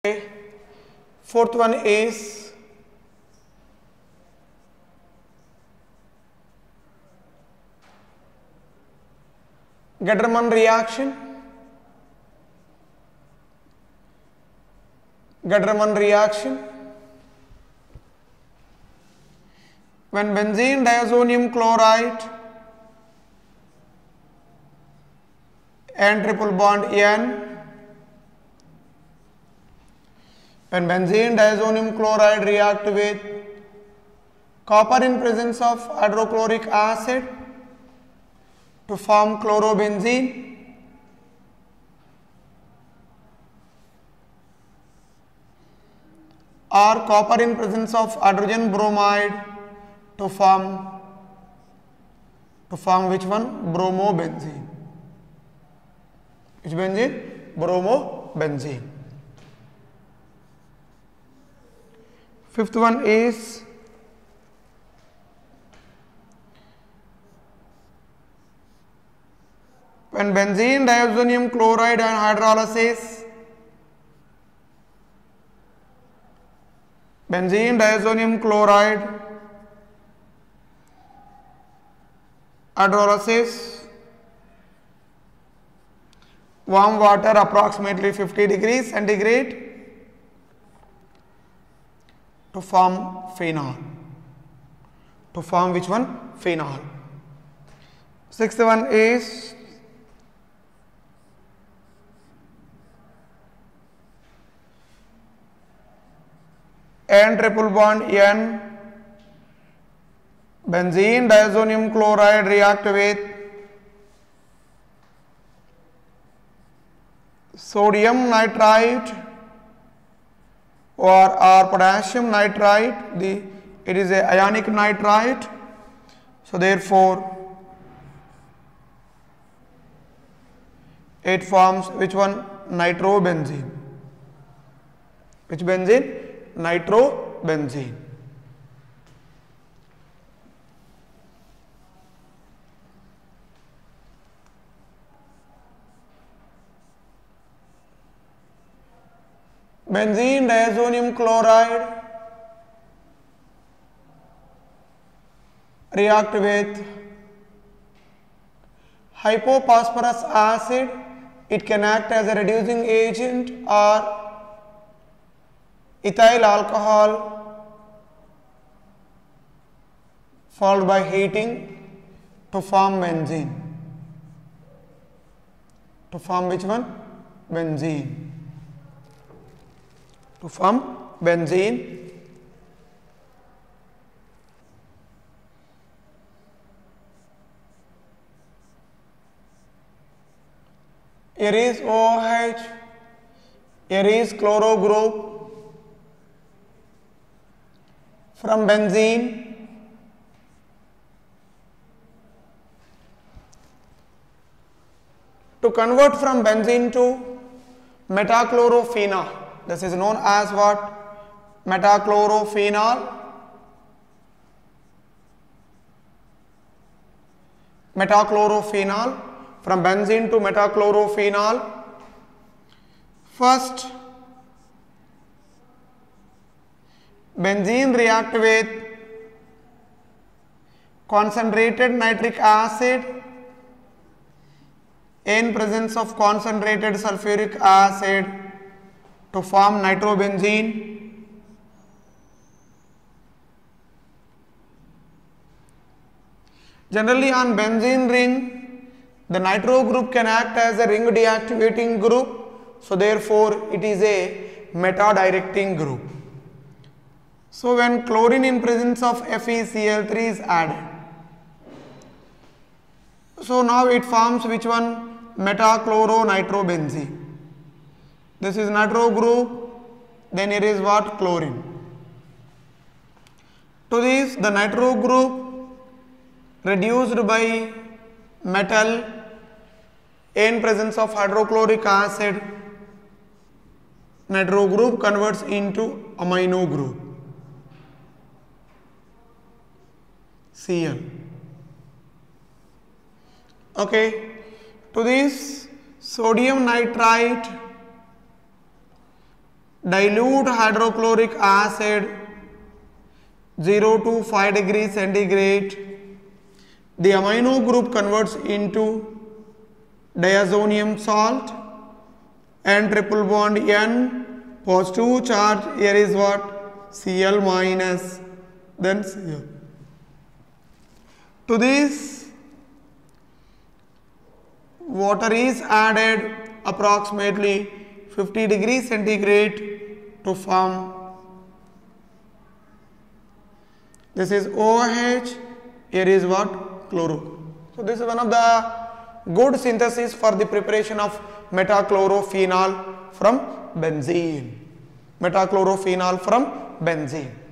Fourth one is Getterman reaction. Getterman reaction. When benzene diazonium chloride N triple bond N, when benzene diazonium chloride react with copper in presence of hydrochloric acid to form chlorobenzene, or copper in presence of hydrogen bromide to form which one? Bromobenzene. Which benzene? Bromobenzene. Fifth one is when benzene diazonium chloride and hydrolysis, benzene diazonium chloride hydrolysis, warm water approximately 50 degrees centigrade to form phenol. To form which one? Phenol. Sixth one is N triple bond N, benzene diazonium chloride react with sodium nitrite or potassium nitrite. It is a ionic nitrite, so therefore it forms which one? Nitrobenzene. Which benzene? Nitrobenzene. Benzene diazonium chloride react with hypophosphorus acid. It can act as a reducing agent or ethyl alcohol followed by heating to form benzene. To form which one? Benzene. To form benzene. Here is OH, here is chloro group. From benzene to convert from benzene to metachlorophenol. This is known as what? Metachlorophenol. Metachlorophenol. From benzene to metachlorophenol. First, benzene react with concentrated nitric acid in presence of concentrated sulfuric acid to form nitrobenzene. Generally on benzene ring, the nitro group can act as a ring deactivating group, so therefore it is a meta-directing group. So when chlorine in presence of FeCl3 is added, so now it forms which one? Metachloronitrobenzene. This is nitro group, then it is what? Chlorine. To this, the nitro group reduced by metal in presence of hydrochloric acid, nitro group converts into amino group, Cl. Okay. To this, sodium nitrite dilute hydrochloric acid 0 to 5 degrees centigrade, the amino group converts into diazonium salt and triple bond N, positive charge here is what? Cl minus, then Cl. To this, water is added approximately 50 degrees centigrade to form. This is OH, here is what? Chloro. So this is one of the good synthesis for the preparation of metachlorophenol from benzene. Metachlorophenol from benzene.